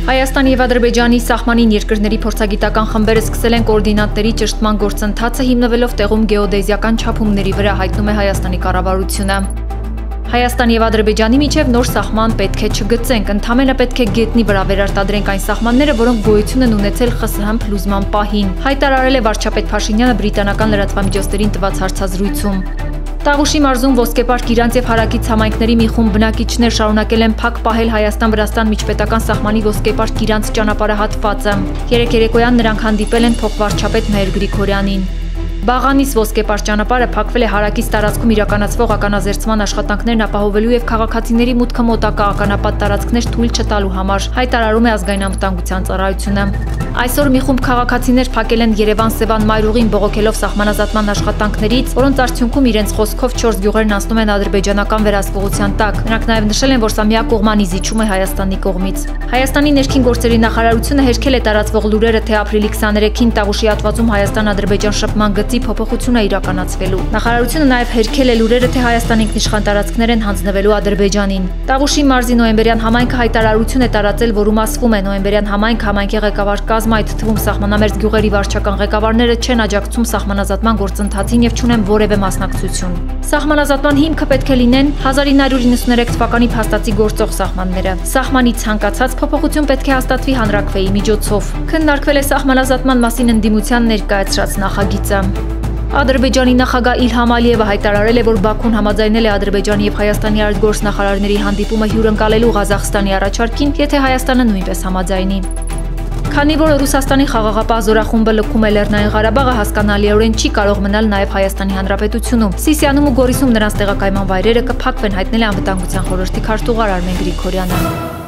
Հայաստանի և Ադրբեջանի սահմանին երկրների փորձագիտական խմբերը սկսել են կոորդինատների ճշտման գործընթացը հիմնվելով տեղում գեոդեզիական չափումների վրա, հայտնում է Հայաստանի կառավարությունը։ Հայաստանի և Ադրբեջանի միջև նոր սահման պետք է չգծենք, ընդամենը պետք է գետնի վրա վերարտադրենք այն սահմանները, որոնք գոյություն են ունեցել ԽՍՀՄ փլուզման պահին, հայտարարել է վարչապետ Փաշինյանը բրիտանական լրատվամիջոցներին տված հարցազրույցում։ Տավուշի մարզում ոսկեպարկ իրանց եւ հարակից համայնքների մի խումբ բնակիչներ շարունակել են փակ պահել Հայաստան-Վրաստան միջպետական սահմանի ոսկեպարկ իրանց ճանապարհահատվածը։ Երեկ երեկոյան նրանք հանդիպել են փոխվարչապետ Մհեր Գրիգորյանին։ Բաղանիս ոսկեպարկ ճանապարհը փակվել է հարակից տարածքում իրականացվող ականազերծման աշխատանքներն ապահովելու եւ քաղաքացիների մուտքը մոտակա ականապատ տարածքներ թույլ չտալու համար, հայտարարում է ազգային անվտանգության ծառայությունը։ Այսօր մի խումբ քաղաքացիներ փակել են Երևան-Սևան մայրուղին բողոքելով սահմանազատման աշխատանքներից, որոնց արդյունքում իրենց խոսքով 4 գյուղերն անցնում են ադրբեջանական վերահսկողության տակ։ Նրանք նաև նշել են, որ սա միակողմանի զիջում է Հայաստանի կողմից։ Հայաստանի ներքին գործերի նախարարությունը հերքել է տարածվող լուրերը, թե ապրիլի 23-ին Տավուշի հատվածում Հայաստան-Ադրբեջան շփման գծի փոփոխություն է իրականացվելու։ Նախարարությունը նաև հերքել է լուրերը, թե Հայաստանի ինքնիշխան տարածքներ են հանձնվելու Ադրբեջանին։ Տավուշի մարզի նոյեմբերյան համայնքը հայտարարություն է տարածել, որում ասվում է, նոյեմբերյան համայնքի ղեկավար կազմը, այդ թվում սահմանամերձ գյուղերի վարչական ղեկավարները չեն աջակցում սահմանազատման գործընթացին եւ չունեն որևէ մասնակցություն։ Սահմանազատման հիմքը պետք է լինեն 1993 թվականի փաստացի գործող սահմանները։ Սահմանի ցանկացած փոփոխություն պետք է հաստատվի հանրաքվեի միջոցով։ Քննարկվել է սահմանազատման մասին ընդդիմության ներկայացրած նախագիծը։ Ադրբեջանի նախագահ Իլհամ Ալիևը հայտարարել է, որ Բաքուն համաձայնել է Ադրբեջանի եւ Հայաստանի արտգործնախարարների հանդիպումը հյուրընկալելու Ղազախստանի առաջարկին, եթե Հայաստանը նույնպես համաձայնի։ Քանի որ Ռուսաստանի խաղաղապահ զորախումբը լքում է Լեռնային Ղարաբաղը, հասկանալիորեն չի կարող մնալ նաև Հայաստանի Հանրապետությունում։ Սիսիանում ու Գորիսում նրանց տեղակայման վայրերը կփակվեն, հայտնել է Անվտանգության խորհրդի քարտուղար Արմեն Գրիգորյանը։